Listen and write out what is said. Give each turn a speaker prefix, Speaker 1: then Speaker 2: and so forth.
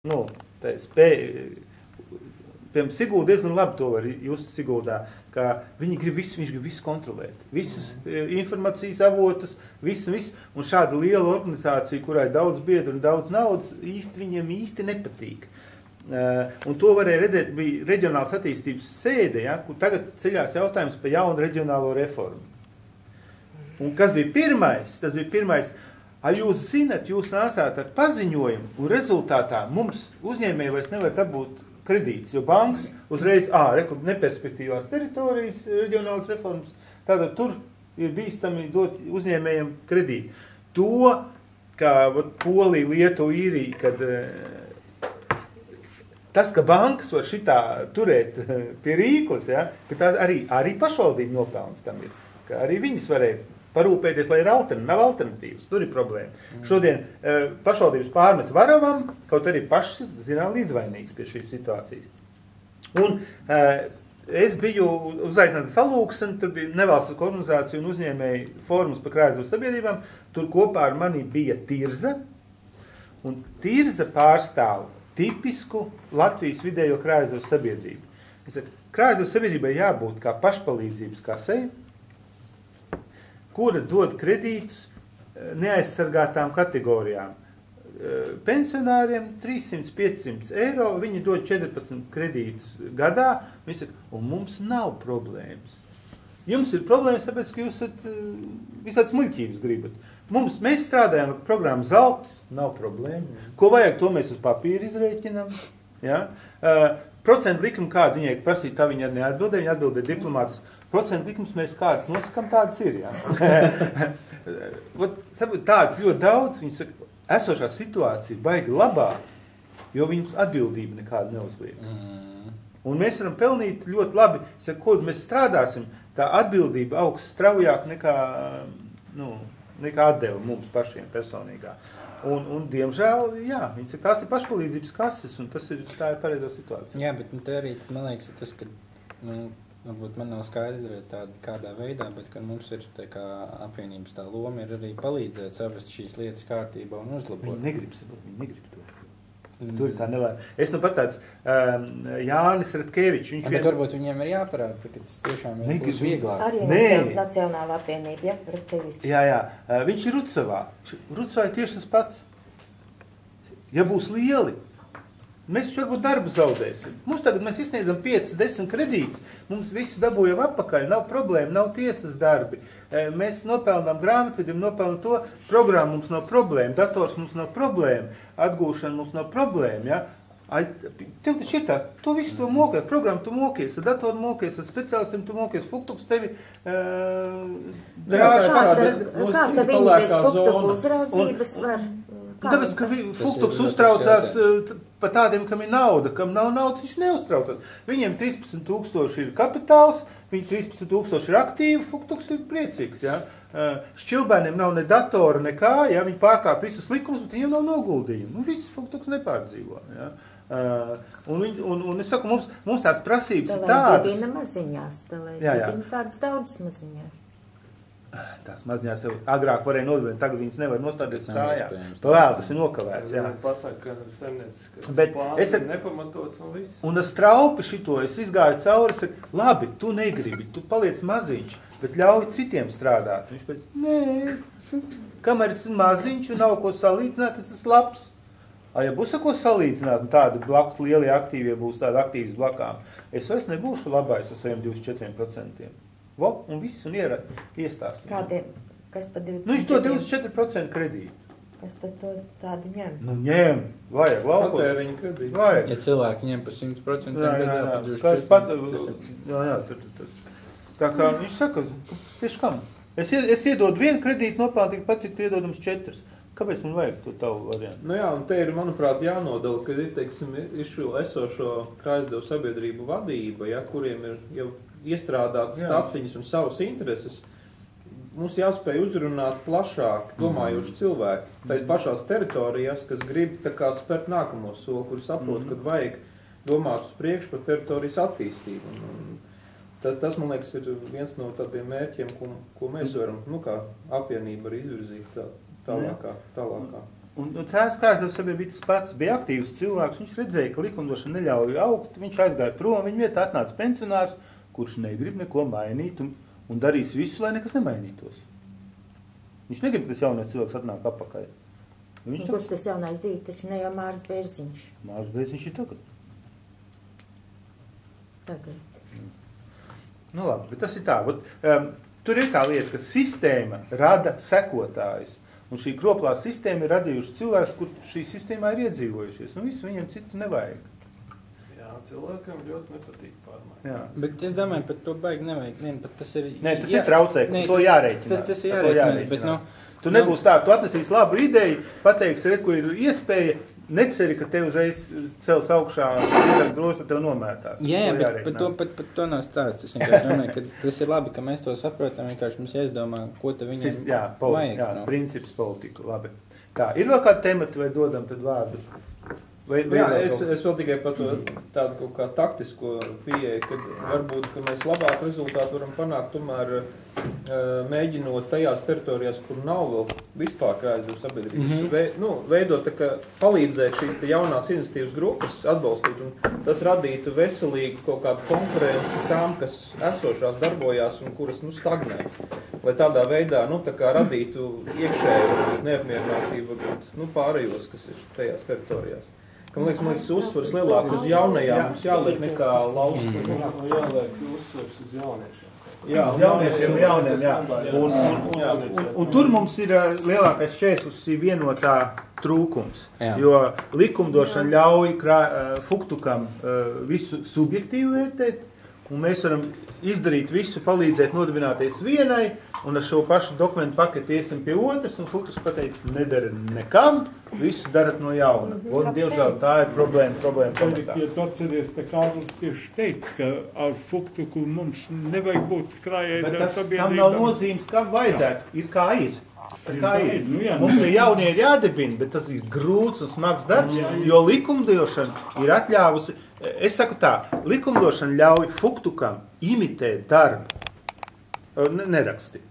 Speaker 1: nu, tā spēja, piemēram, Sigulda diezgan labi to var just Siguldā, ka viņi grib visu, viņš grib visu kontrolēt. Visas informācijas avotus, visu, un šāda liela organizācija, kurai daudz biedru un daudz naudas, viņiem īsti nepatīk. Un to varēja redzēt, bija reģionāls attīstības sēde, ja, kur tagad ceļās jautājums par jaunu reģionālo reformu. Un kas bija pirmais? Tas bija pirmais, jūs zinat, jūs nācāt ar paziņojumu, un rezultātā mums uzņēmēji vairs nevar dabūt kredītus, jo bankas uzreiz, neperspektīvās teritorijas reģionālas reformas, tātad tur ir bīstami dot uzņēmējiem kredītu. To, kā Polija, Lietuva, Īrija, kad tas, ka bankas var šitā turēt pie rīklas, ja, ka tās arī pašvaldība nopelns tam ir, ka arī viņas varēja parūpēties, lai ir alternatīvas. Tur ir problēma. Šodien pašvaldības pārmet Varavam, kaut arī pašas, zinām, līdzvainīgs pie šīs situācijas. Un es biju uzaicināts salūksni, tur bija nevalstiska organizācija un uzņēmēji fórums par krājasdaļu sabiedrībām. Tur kopā ar mani bija Tirza, un Tirza pārstāv tipisku Latvijas vidējo krājasdaļu sabiedrību. Krājasdaļu sabiedrībai jābūt kā pašpalīdzības kasei, kura dod kredītus neaizsargātām kategorijām. Pensionāriem 300-500 eiro, viņi dod 14 kredītus gadā, viņi saka, un mums nav problēmas. Jums ir problēmas, tāpēc, ka jūs esat visāds muļķības gribat. Mēs strādājam ar programmu Zelts, nav problēma. Ko vajag, to mēs uz papīra izrēķinam. Ja? Procentu likumu kādu viņai prasīt, tā viņa neatbildē, viņa atbildē diplomātis. Procentu likums mēs kādas nosakam, tādas ir. Ja? Tādas ļoti daudz, viņi saka, esošā situācija ir baigi labā, jo viņus atbildība nekāda neuzliek. Un mēs varam pelnīt ļoti labi, ko mēs strādāsim, tā atbildība augs straujāk nekā atdeva mums pašiem personīgā. Un diemžēl, jā, viņi saka, tās ir pašpalīdzības kases, un tā ir pareizā situācija.
Speaker 2: Jā, bet te arī, man liekas, tas, ka, varbūt man nav skaidra tāda kādā veidā, bet ka mums ir tā kā apvienības tā loma ir arī palīdzēt savest šīs lietas kārtībā un uzlabot.
Speaker 1: Viņi negrib to. Tur ir tā nelēma. Es pat tāds Jānis Ratkevičs.
Speaker 2: Bet varbūt viņiem ir jāparāda, ka tas tiešām ir vieglāk.
Speaker 3: Arī Nacionāla apvienība, ja, Ratkevičs.
Speaker 1: Jā. Viņš ir Rucavā. Rucavā ir tieši tas pats. Ja būs lieli, mēs varbūt darbu zaudēsim. Mēs izsniedzam 5-10 kredītus, mums visus dabūjam atpakaļ, nav problēma, nav tiesas darbi. Mēs nopelnām grāmatvedim, nopelnām to, programmu mums nav problēma, dators mums nav problēma, atgūšana mums nav problēma. Ja? Tev taču ir tās, to visu to mokies, programmu tu mokies, ar datoru mokies, ar speciālistiem tu mokies, Fuktuks tevi drāž.
Speaker 3: Kā te viņi bez Fuktuku uzraudzības var?
Speaker 1: Tāpēc, ka Fuktuks uztraucās par tādiem, kam ir nauda, kam nav naudas, viņš neuztraucās. Viņiem 13 000 ir kapitāls, viņi 13 000 ir aktīvi, Fuktuks ir priecīgs. Ja? Šķilbēniem nav ne datora, nekā, ja? Viņi pārkāp visus likumus, bet viņiem nav noguldījumu. Viss Fuktuks nepārdzīvo. Ja? Un es saku, mums tās prasības ir tādas.
Speaker 3: Dibina maziņās, dibina tādas daudzas maziņās.
Speaker 1: Tās maziņās jau agrāk varēja nodibināt, tagad viņas nevar nostāties kājā. Pavēl, tas ir nokavēts. Jā.
Speaker 4: Pasaka, ka saimnieciskas
Speaker 1: plāns
Speaker 4: ir nepamatots un viss.
Speaker 1: Un ar straupi šito es izgāju cauri, saku, labi, tu negribi, tu paliec maziņš, bet ļauj citiem strādāt. Viņš pēc, nē, kamēr es maziņš un nav ko salīdzināt, tas ir labs. Ja būs ko salīdzināt, un tādi blakus lielie aktīvie būs tādi aktīvas blakām, es vairs nebūšu labais ar saviem 24%. Un viss, un iestāst.
Speaker 3: Kādiem? Kas pa 24%?
Speaker 1: Viņš to 24% kredītu.
Speaker 3: Kas tad to tādu ņem?
Speaker 1: Ņem, vajag laukos.
Speaker 4: Patēriņu kredītu.
Speaker 1: Vajag.
Speaker 2: Ja cilvēki ņem pa 100%,
Speaker 1: tas. Tā kā viņš saka, tieši kam? Es iedodu vienu kredītu nopelnu, tik pats, cik tu iedodams 4. Kāpēc man vajag to tavu variantu?
Speaker 4: Nu jā, un te ir, manuprāt, jānodala, ka ir šo esošo krājasdaļu sabiedrību vadība, ja, kuriem ir jau iestrādātas taciņas un savas intereses. Mums jāspēj uzrunāt plašāk, domājuši cilvēki. Tais pašās teritorijās, kas grib tā kā spērt nākamo soli, kuri saprot, kad vajag domāt uz priekšu par teritorijas attīstību. Tas, man liekas, ir viens no tādiem mērķiem, ko mēs varam, kā apvienība arī izvirzīt tālākā.
Speaker 1: Un Cēsis Krāsdevs sabiedrība tas pats bija aktīvs cilvēks, viņš redzēja, ka likumdošana neļauj augt, viņš aizgāja prom, viņa vietā atnāca pensionārs, kurš negrib neko mainīt un darīs visu, lai nekas nemainītos. Viņš negrib, ka tas jaunais cilvēks atnāk apakaļ.
Speaker 3: Kurš tas jaunais bija, taču ne jau Māris Bērziņš.
Speaker 1: Māris Bērziņš ir tagad. Nu labi, bet tas ir tā. Tur ir tā lieta, ka sistēma rada sekotājus. Un šī kroplā sistēma ir radījuši cilvēks, kur šī sistēmā ir iedzīvojušies. Un visu viņam citu nevajag.
Speaker 4: Jā, cilvēkam ļoti nepatīk pārmaiņas.
Speaker 1: Jā.
Speaker 2: Bet es domāju, par to baigi nevajag. Tas ir,
Speaker 1: tas ir traucēkums, to jārēķinās.
Speaker 2: Tas ir jārēķinās, bet
Speaker 1: tu nebūs tā, tu atnesīs labu ideju, pateiksi, ko ir iespēja, neceri, ka tev uzreiz cels augšā, iezāk droši, tad tev nomētās.
Speaker 2: Jā, bet to nav stāsts. Es vienkārši domāju, ka tas ir labi, ka mēs to saprotam, vienkārši mums jāizdomā, ko te viņam vajag.
Speaker 1: Jā, princips politiku, labi. Tā, ir vēl kāda temata, vai dodam tad vārdu?
Speaker 4: Jā, es vēl tikai par to tādu kaut kā taktisko pieeju, kad varbūt, ka mēs labāk rezultātu varam panākt tomēr mēģinot tajās teritorijās, kur nav vēl vispār Krāsdevu sabiedrības, veidot tā kā palīdzēt šīs te jaunās iniciatīvas grupas atbalstīt, un tas radītu veselīgu kaut kādu konkurenci tām, kas esošās darbojās un kuras, stagnē. Lai tādā veidā, tā kā radītu iekšēju neapmierinātību, pārējos, kas ir tajās teritorijās. Man liekas, uzsvars lielāk uz jaunajām mums jāliek nekā laustu.
Speaker 5: Jāliek uzsvars uz jauniešiem.
Speaker 1: Jā, uz jauniešiem, jauniem, jā. Un tur mums ir lielākais šķērslis vienotā trūkums, jo likumdošana ļauj Fuktukam visu subjektīvu vērtēt, un mēs varam izdarīt visu, palīdzēt nodibināties vienai, un ar šo pašu dokumentu paketi iesim pie otras, un Fuktuks pateica, nedara nekam, visu darat no jauna. Un, diemžēl, tā ir problēma pamatā.
Speaker 5: Ja tu atceries, te Kārlis tieši teikt, ka ar Fuktuku mums nevajag būt krājai sabiedrībām.
Speaker 1: Bet tam nav nozīmes, kā vajadzētu, ir kā ir. Mums ir jaunie ir jādibina, bet tas ir grūts un smags darbs, jo likumdošana ir atļāvusi. Es saku tā, likumdošana ļauj Fuktukam imitēt darbu. Neraksti.